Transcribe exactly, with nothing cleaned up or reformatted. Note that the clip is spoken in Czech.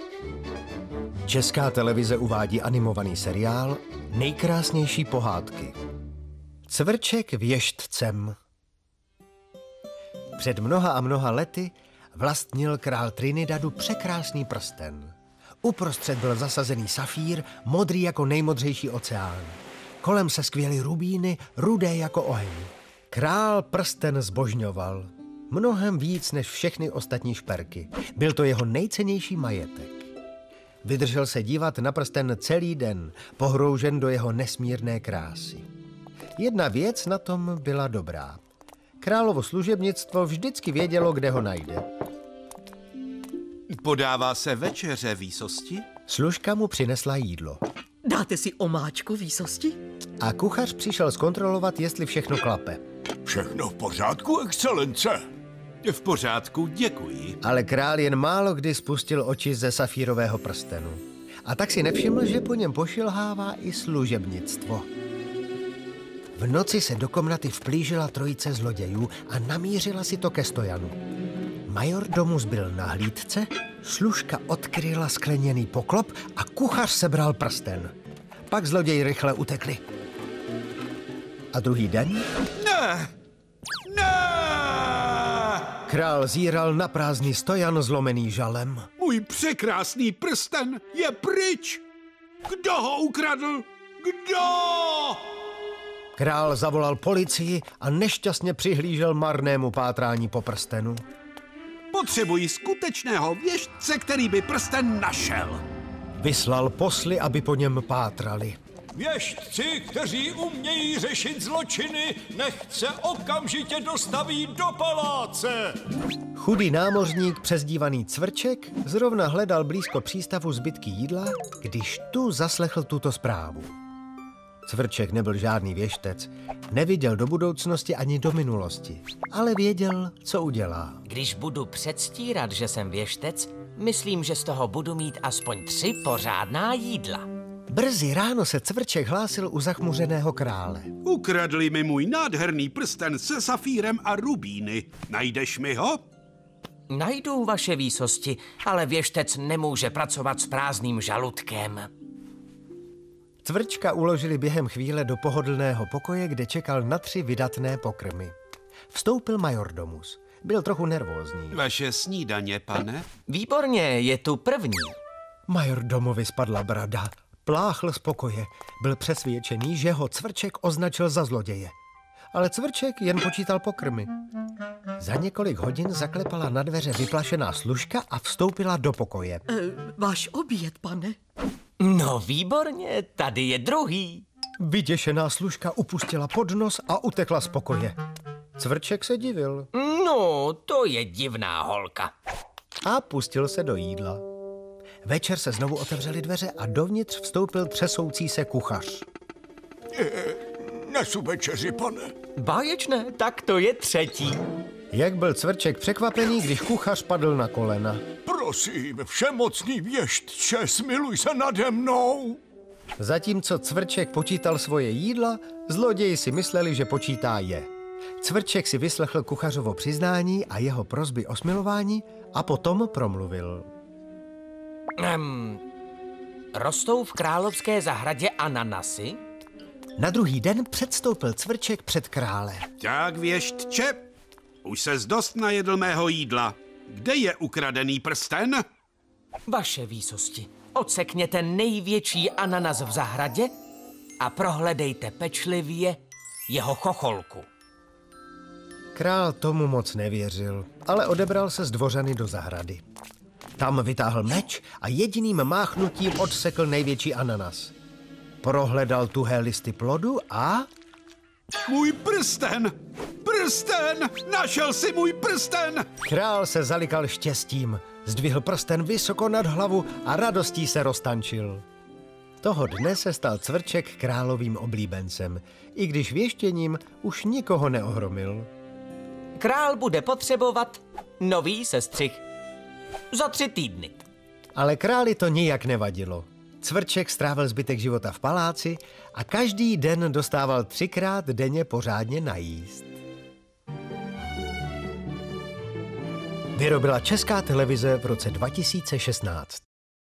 Česká televize uvádí animovaný seriál Nejkrásnější pohádky. Cvrček věštcem. Před mnoha a mnoha lety vlastnil král Trinidadu překrásný prsten. Uprostřed byl zasazený safír, modrý jako nejmodřejší oceán. Kolem se skvěly rubíny, rudé jako oheň. Král prsten zbožňoval. Mnohem víc než všechny ostatní šperky. Byl to jeho nejcennější majetek. Vydržel se dívat na prsten celý den, pohroužen do jeho nesmírné krásy. Jedna věc na tom byla dobrá. Královo služebnictvo vždycky vědělo, kde ho najde. Podává se večeře, výsosti? Služka mu přinesla jídlo. Dáte si omáčku, výsosti? A kuchař přišel zkontrolovat, jestli všechno klape. Všechno v pořádku, excelence. V pořádku, děkuji. Ale král jen málo kdy spustil oči ze safírového prstenu. A tak si nevšiml, že po něm pošilhává i služebnictvo. V noci se do komnaty vplížila trojice zlodějů a namířila si to ke stojanu. Majordomus byl na hlídce, služka odkryla skleněný poklop a kuchař sebral prsten. Pak zloději rychle utekli. A druhý den? Ne! Ne! Král zíral na prázdný stojan zlomený žalem. Můj překrásný prsten je pryč! Kdo ho ukradl? Kdo? Král zavolal policii a nešťastně přihlížel marnému pátrání po prstenu. Potřebuji skutečného věštce, který by prsten našel. Vyslal posly, aby po něm pátrali. Věštci, kteří umějí řešit zločiny, nechce okamžitě dostaví do paláce. Chudý námořník, přezdívaný Cvrček, zrovna hledal blízko přístavu zbytky jídla, když tu zaslechl tuto zprávu. Cvrček nebyl žádný věštec, neviděl do budoucnosti ani do minulosti, ale věděl, co udělá. Když budu předstírat, že jsem věštec, myslím, že z toho budu mít aspoň tři pořádná jídla. Brzy ráno se Cvrček hlásil u zachmuřeného krále. Ukradli mi můj nádherný prsten se safírem a rubíny. Najdeš mi ho? Najdu, vaše výsosti, ale věštec nemůže pracovat s prázdným žaludkem. Cvrčka uložili během chvíle do pohodlného pokoje, kde čekal na tři vydatné pokrmy. Vstoupil majordomus. Byl trochu nervózní. Vaše snídaně, pane? Výborně, je tu první. Majordomovi spadla brada. Pláchl z pokoje. Byl přesvědčený, že ho Cvrček označil za zloděje. Ale Cvrček jen počítal pokrmy. Za několik hodin zaklepala na dveře vyplašená služka a vstoupila do pokoje. E, váš oběd, pane. No výborně, tady je druhý. Vyděšená služka upustila pod nos a utekla z pokoje. Cvrček se divil. No, to je divná holka. A pustil se do jídla. Večer se znovu otevřely dveře a dovnitř vstoupil třesoucí se kuchař. E, nesu večeři, pane. Báječné, tak to je třetí. Jak byl Cvrček překvapený, když kuchař padl na kolena. Prosím, všemocný věštče, smiluj se nade mnou. Zatímco Cvrček počítal svoje jídla, zloději si mysleli, že počítá je. Cvrček si vyslechl kuchařovo přiznání a jeho prosby o smilování a potom promluvil. Um, rostou v královské zahradě ananasy? Na druhý den předstoupil Cvrček před krále. Tak, věštče, už ses dost najedl mého jídla. Kde je ukradený prsten? Vaše výsosti, odsekněte největší ananas v zahradě a prohledejte pečlivě jeho chocholku. Král tomu moc nevěřil, ale odebral se z dvořany do zahrady. Tam vytáhl meč a jediným máchnutím odsekl největší ananas. Prohledal tuhé listy plodu a... Můj prsten! Prsten! Našel si můj prsten! Král se zalikal štěstím, zdvihl prsten vysoko nad hlavu a radostí se roztančil. Toho dne se stal Cvrček královým oblíbencem, i když věštěním už nikoho neohromil. Král bude potřebovat nový sestřih. Za tři týdny. Ale králi to nijak nevadilo. Cvrček strávil zbytek života v paláci a každý den dostával třikrát denně pořádně najíst. Vyrobila Česká televize v roce dva tisíce šestnáct.